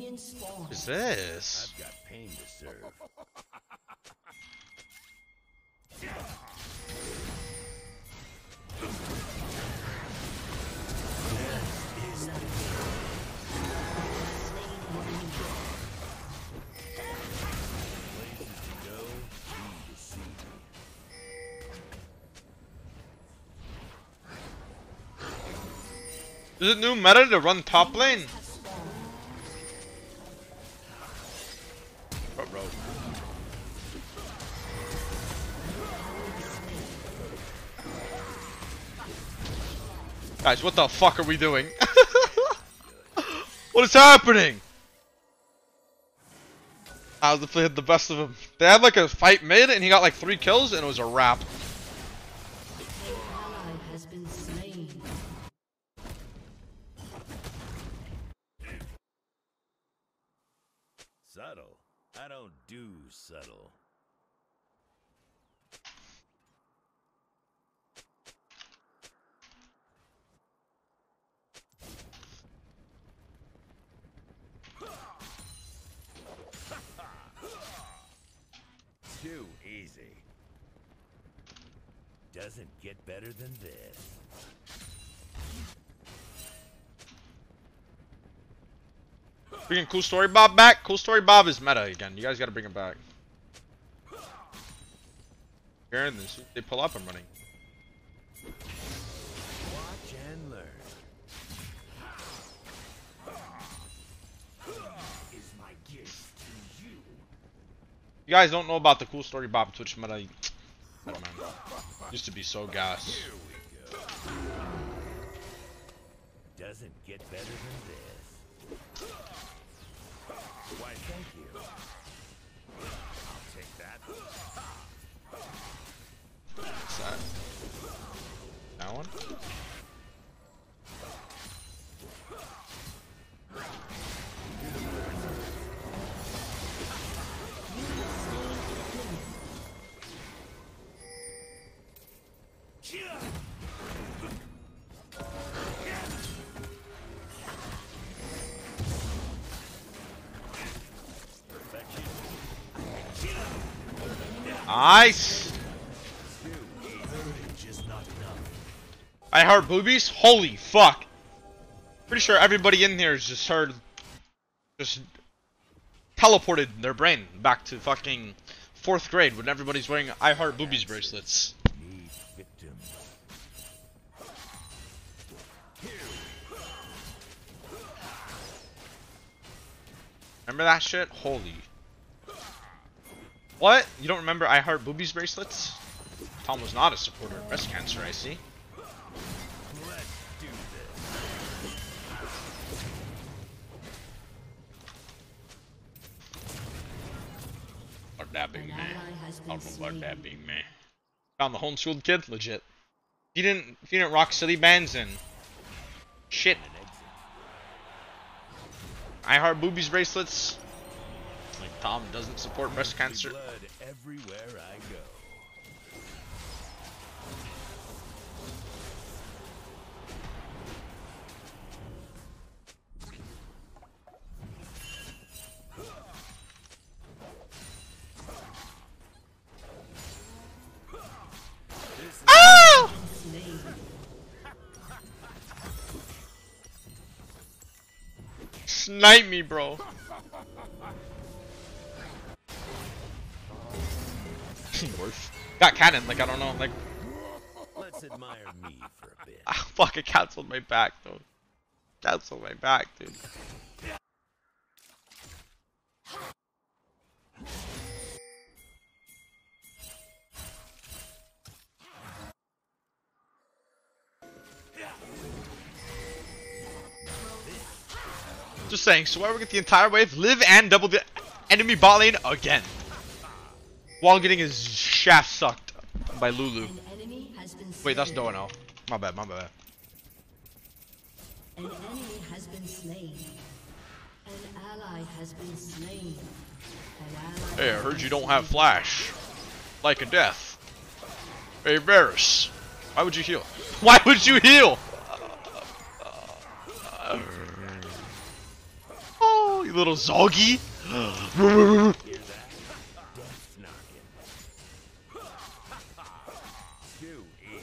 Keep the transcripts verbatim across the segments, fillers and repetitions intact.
Minions spawn. What is this? I've got pain to serve. Is it new meta to run top lane? Oh, bro. Guys, what the fuck are we doing? What is happening? I was hit the best of him. They had like a fight mid and he got like three kills and it was a wrap. Subtle. I don't do subtle. Too easy. Doesn't get better than this. Bringing Cool Story Bob back? Cool Story Bob is meta again. You guys gotta bring him back. Here, this, they pull up, I'm running. Watch and learn. Is my gift to you. You guys don't know about the Cool Story Bob Twitch meta. I don't know. Used to be so gas. Here we go. Doesn't get better than this. Why, thank you. I'll take that. What's that? That one? Nice! I heard boobies? Holy fuck! Pretty sure everybody in here has just heard, just teleported their brain back to fucking fourth grade when everybody's wearing I Heart Boobies bracelets. Need victims. Remember that shit? Holy. What? You don't remember I Heart Boobies bracelets? Tom was not a supporter of breast cancer, I see. Let's do this. About that being me. I don't know about that being me. Found the homeschooled kid? Legit. He didn't he didn't rock silly bands and shit. I Heart Boobies bracelets. Like Tom doesn't support breast cancer. Blood everywhere I go. Ah! Snipe me, bro. Worse. Got cannon, like I don't know, like Let's admire me for a bit. ah, fuck, it canceled my back though. Canceled my back, dude. Just saying, so whoever get the entire wave, live and double the enemy bot lane again. While getting his shaft sucked by Lulu. Wait, that's Doa now. My bad, my bad. An enemy has been slain. An ally has been slain. An ally Hey, I heard you don't have flash. Like a death. Hey, Varus. Why would you heal? Why would you heal? Oh, You little Zoggy. Hear that? Death knocking. Too easy.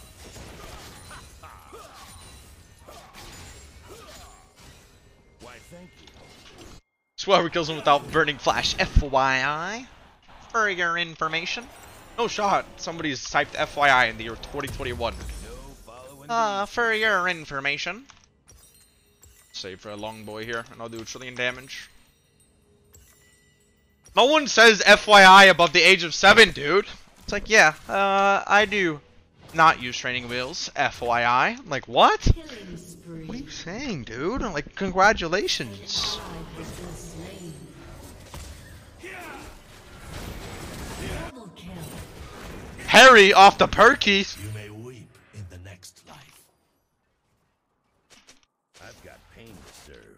Why, thank you. Swagger kills him without burning flash. F Y I. For your information. No shot. Somebody's typed F Y I in the year twenty twenty-one. No following Uh, for your information. Save for a long boy here, and I'll do a trillion damage. No one says F Y I above the age of seven, dude. It's like, yeah, uh, I do not use training wheels. F Y I. I'm like, what? Killing spree. What are you saying, dude? I'm like, congratulations. Ally has been slain. Double kill. Harry off the perkies. You may weep in the next life. I've got pain to serve.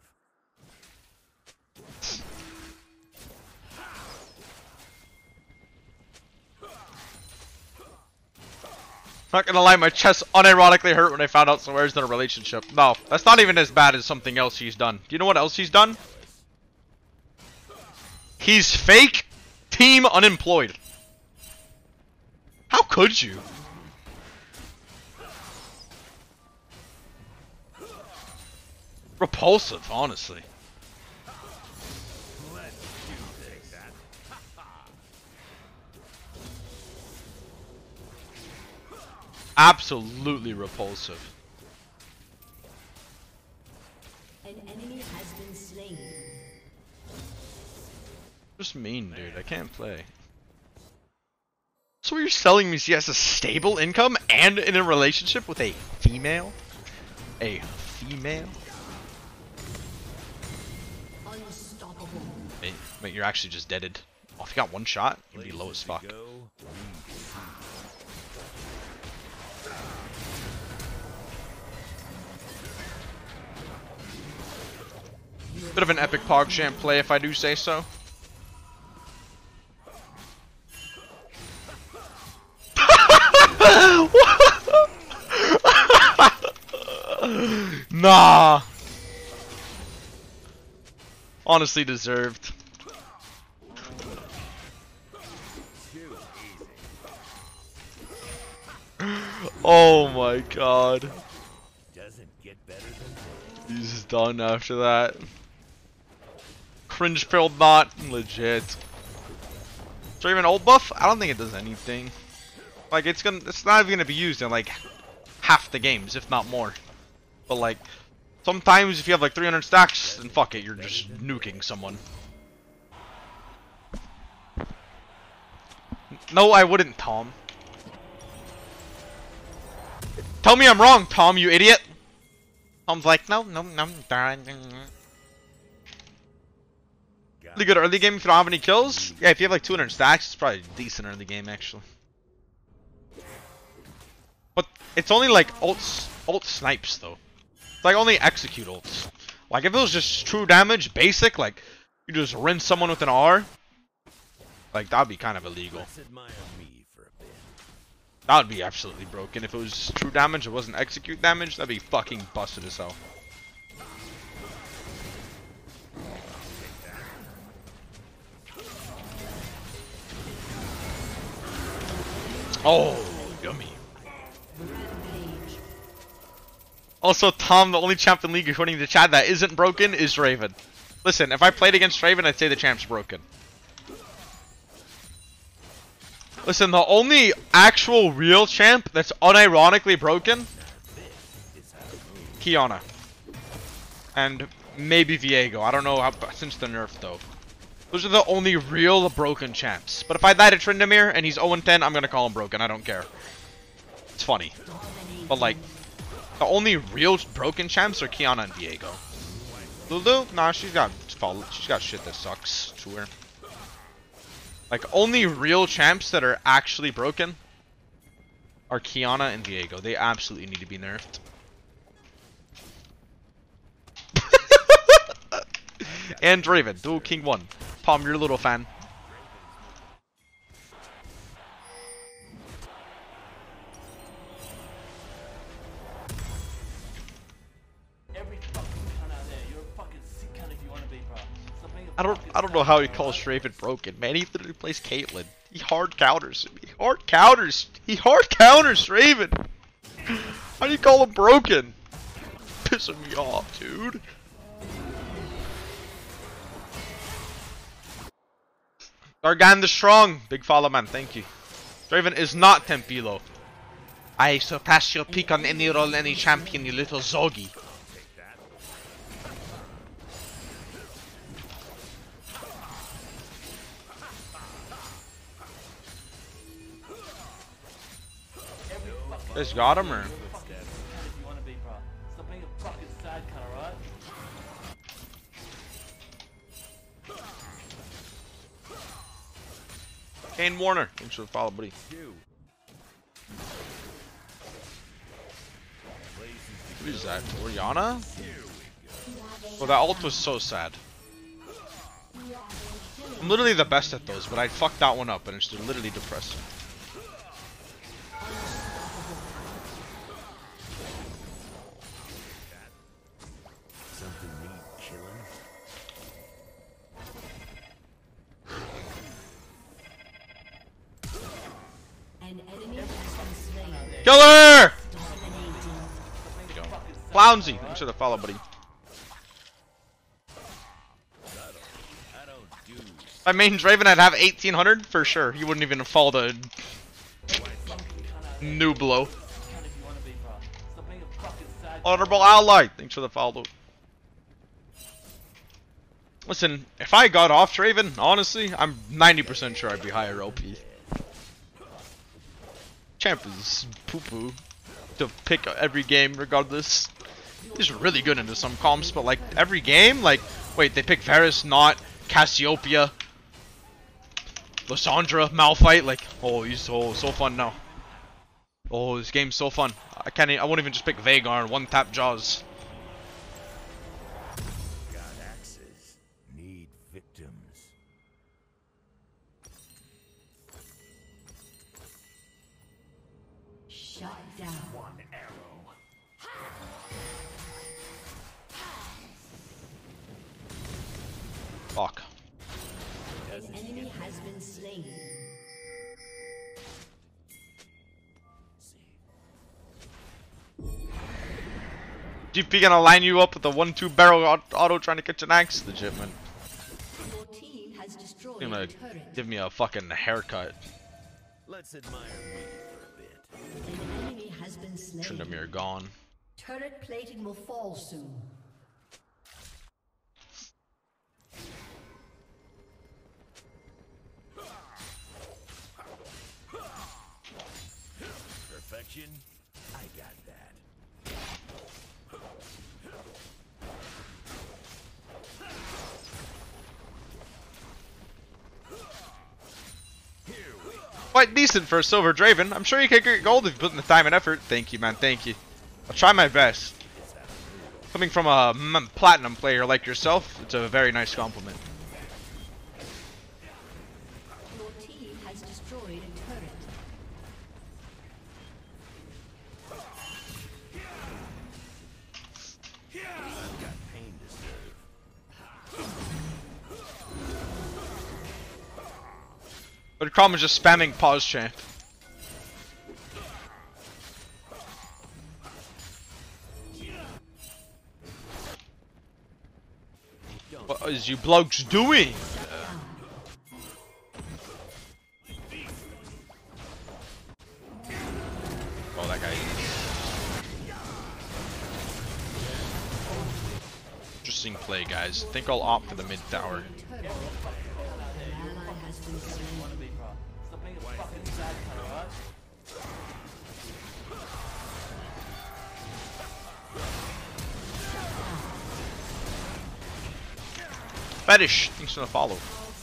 Not gonna lie, my chest unironically hurt when I found out Swear's in a relationship. No, that's not even as bad as something else he's done. Do you know what else he's done? He's fake team unemployed. How could you? Repulsive, honestly. Let's do this. Absolutely repulsive. An enemy has been slain. Just mean, dude. I can't play. So you're selling me she has a stable income and in a relationship with a female? A female? Unstoppable. Wait, wait, you're actually just deaded. Oh, if you got one shot, you'd be low as Places to fuck. go, Bit of an epic PogChamp play if I do say so. Nah. Honestly deserved. too Oh my god. easy. Doesn't get better than this. He's done after that. Cringe filled not legit. So even old buff? I don't think it does anything. Like it's gonna it's not even gonna be used in like half the games, if not more. But like sometimes if you have like three hundred stacks, then fuck it, you're just nuking someone. No, I wouldn't, Tom. Tell me I'm wrong, Tom, you idiot. Tom's like, no, no, no. Really good early game if you don't have any kills. Yeah, if you have like two hundred stacks, it's probably a decent early game actually. But it's only like ult, ult snipes though. It's like only execute ults. Like if it was just true damage, basic, like you just rinse someone with an R, like that'd be kind of illegal. Let's admire me for a bit. That would be absolutely broken. If it was true damage, it wasn't execute damage, that'd be fucking busted as hell. Oh, yummy. Rampage. Also, Tom, the only champ in League according to chat that isn't broken is Raven. Listen, if I played against Raven, I'd say the champ's broken. Listen, the only actual real champ that's unironically broken, Kiana. And maybe Viego. I don't know how, since the nerf though. Those are the only real broken champs. But if I die to Tryndamere and he's oh and ten, I'm gonna call him broken. I don't care. It's funny. But like, the only real broken champs are Kiana and Viego. Lulu? Nah, she's got she's got shit that sucks to her. Like, only real champs that are actually broken are Kiana and Viego. They absolutely need to be nerfed. And Raven, dual king one. Palm, you're a little fan. Every fucking cunt out there, you're a fucking sick cunt if you want to be, bro. I don't I don't know how he calls Draven broken, man. He literally plays Caitlyn. He hard counters. He hard counters. He hard counters Draven. How do you call him broken? Pissing me off, dude. Gargan the Strong. Big follow, man. Thank you. Draven is not Tempilo. I surpass your peak on any role, any champion, you little Zogi. Just got him, or? Kane Warner, thanks for the follow, buddy. What is that? Oriana? Well, that ult was so sad. I'm literally the best at those, but I fucked that one up, and it's literally depressing. Kill her! Clownsy, thanks for the follow, buddy. If I main Draven, I'd have eighteen hundred for sure. He wouldn't even fall to Nublo. Honorable ally, thanks for the follow. Listen, if I got off Draven, honestly, I'm ninety percent sure I'd be higher O P. Champ is poo-poo to pick every game regardless. He's really good into some comps, but like every game, like wait, they pick Varus, not Cassiopeia, Lysandra, Malphite. Like, oh, he's so so fun now. Oh, this game's so fun. I can't. I won't even just pick Veigar and one tap Jaws. Got axes. Need victims. Shut down. One arrow. Fuck. An enemy has been slain. G P gonna line you up with a one two barrel auto trying to catch an axe? Legit, man. Your team has destroyed He's gonna a turret. give me a fucking haircut. Let's admire me for a bit. An enemy has been slain. Tryndamere gone. Turret plating will fall soon. Perfection? I got that. Quite decent for a silver Draven. I'm sure you could get gold if you put in the time and effort. Thank you, man. Thank you. I'll try my best. Coming from a m platinum player like yourself, it's a very nice compliment. Your team has destroyed a turret. I've got pain to serve. But Crom is just spamming pause champ. What is you blokes doing? Oh, that guy. Interesting play, guys. I think I'll opt for the mid tower. Turret. An ally has been slain. Fetish, thanks for the follow.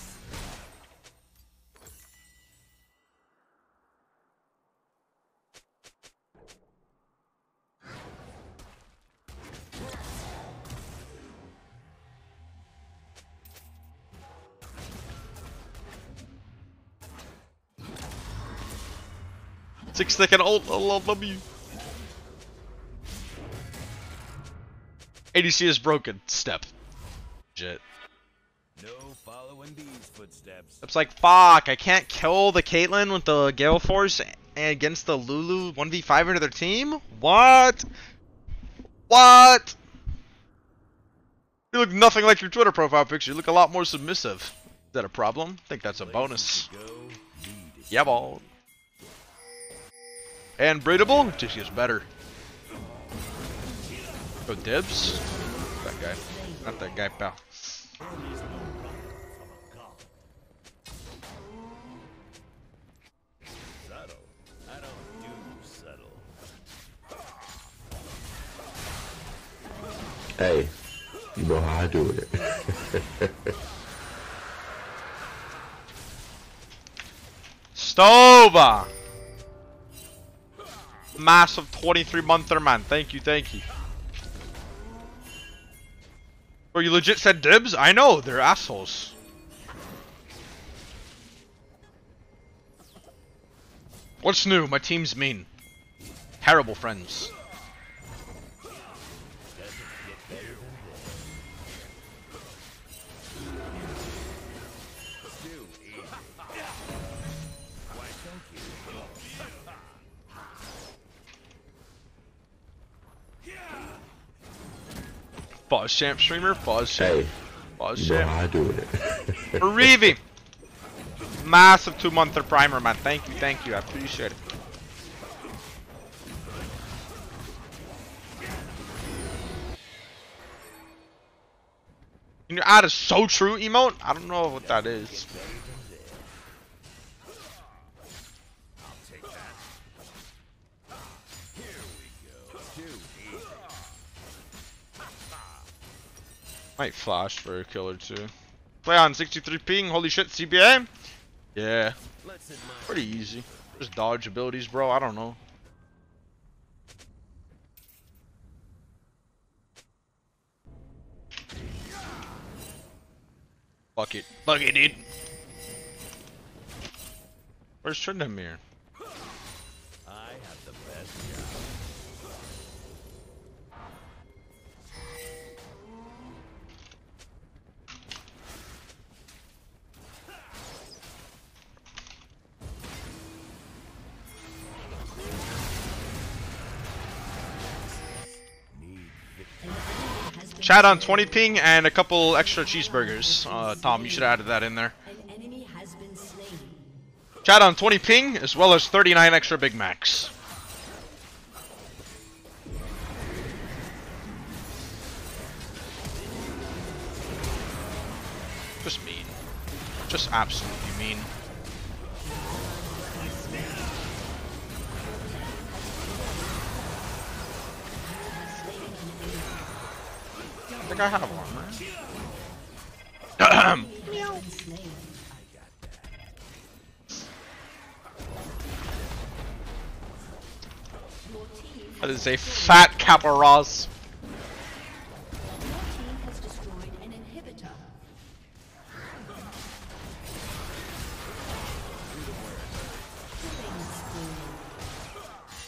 Six second ult, I love W. A D C is broken. Step. Jet. No following these footsteps. It's like, fuck, I can't kill the Caitlyn with the Gale Force against the Lulu one v five into their team? What? What? You look nothing like your Twitter profile picture. You look a lot more submissive. Is that a problem? I think that's a bonus. Yeah, ball. And breedable? Just gets better. Go dibs? That guy. Not that guy, pal. Subtle. I don't do subtle. Hey, you know how I do it. Stova! Massive twenty-three monther man. Thank you, thank you. Bro, you legit said dibs? I know, they're assholes. What's new? My team's mean. Terrible friends. Pause champ streamer, pause champ. Hey, Pause you know champ. how I do it. Reevy! Massive two monther primer, man. Thank you, thank you. I appreciate it. Can you add a so true emote? I don't know what that is. Might flash for a kill or two. Play on sixty-three ping, holy shit, C B A? Yeah. Pretty easy. Just dodge abilities, bro, I don't know. Fuck it. Fuck it, dude. Where's Tryndamere? I have the best job. Chat on twenty ping and a couple extra cheeseburgers. Uh, Tom, you should have added that in there. An enemy has been slain. Chat on twenty ping as well as thirty-nine extra Big Macs. Just mean. Just absolutely mean. I think I have armor. That is a fat Caparaz. Your team has destroyed an inhibitor. Killing spree.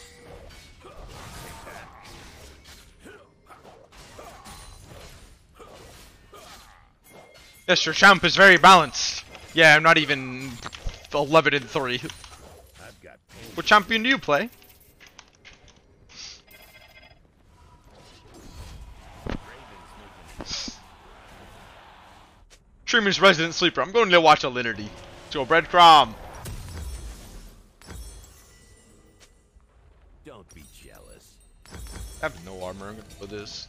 Yes, your champ is very balanced. Yeah, I'm not even eleven and three. I've got pain. What champion do you play? Streamer's resident sleeper. I'm going to watch a Linerty. To a breadcrumb. Don't be jealous. I have no armor. I'm gonna put this.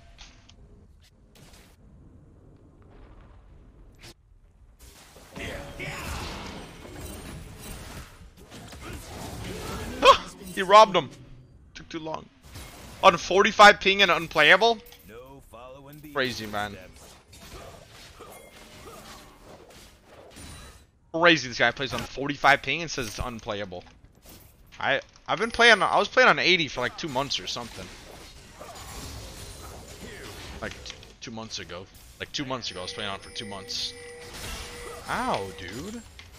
He robbed him. Took too long. On forty-five ping and unplayable? No following these Crazy, man. footsteps. Crazy, this guy plays on forty-five ping and says it's unplayable. I I've been playing I was playing on eighty for like two months or something. Like t two months ago. Like two months ago I was playing on it for two months. Ow, dude.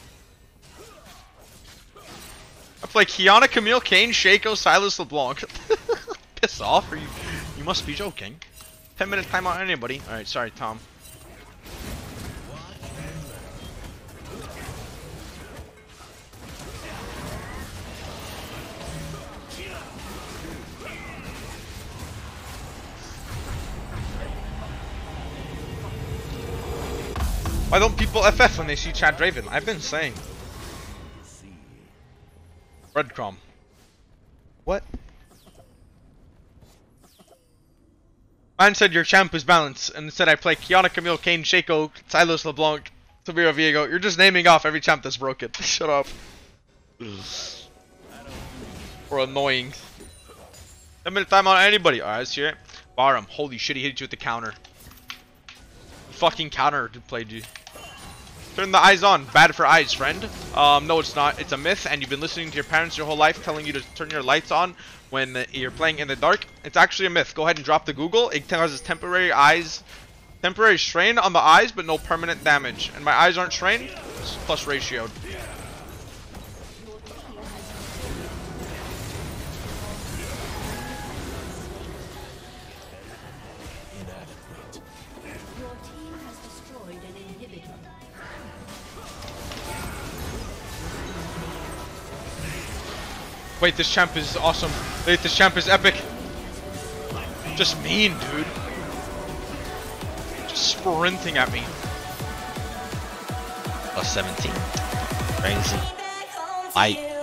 I play Kiana, Camille, Kane, Shaco, Silas, LeBlanc. Piss off, or you you must be joking. Ten minute timeout on anybody. Alright, sorry Tom. Why don't people F F when they see Chad Draven? I've been saying. Breadcrumb. What? Mine said your champ is balanced, and instead I play Kiana, Camille, Kane, Shaco, Silas, LeBlanc, Tavira, Viego. You're just naming off every champ that's broken. Shut up. Or annoying. ten minute time on anybody. Alright, let's hear it. Bar him. Holy shit, he hit you with the counter. Fucking counter played you. Turn the eyes on. Bad for eyes, friend. Um, no, it's not. It's a myth, and you've been listening to your parents your whole life telling you to turn your lights on when you're playing in the dark. It's actually a myth. Go ahead and drop the Google. It causes temporary eyes, temporary strain on the eyes, but no permanent damage. And my eyes aren't strained. It's plus ratioed. Wait, this champ is awesome. Wait, this champ is epic. Just mean, dude. Just sprinting at me. Plus seventeen. Crazy. Fight.